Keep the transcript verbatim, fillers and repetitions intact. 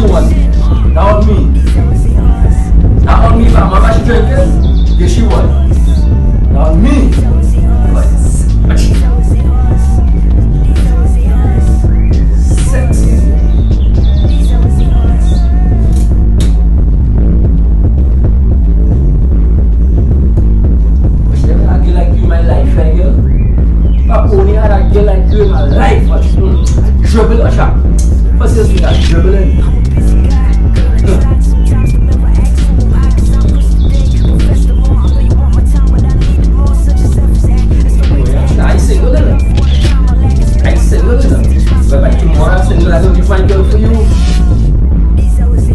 one. That on me. That on me, but mama she drinking. Get she one. That on me. Sexy. But she never had a girl like you in my life, right, girl? I only had a girl like you in my life. But mm, dribble a shot. First thing that dribbling. I single in it. I single in it. But by tomorrow, I single, I don't find girl for you.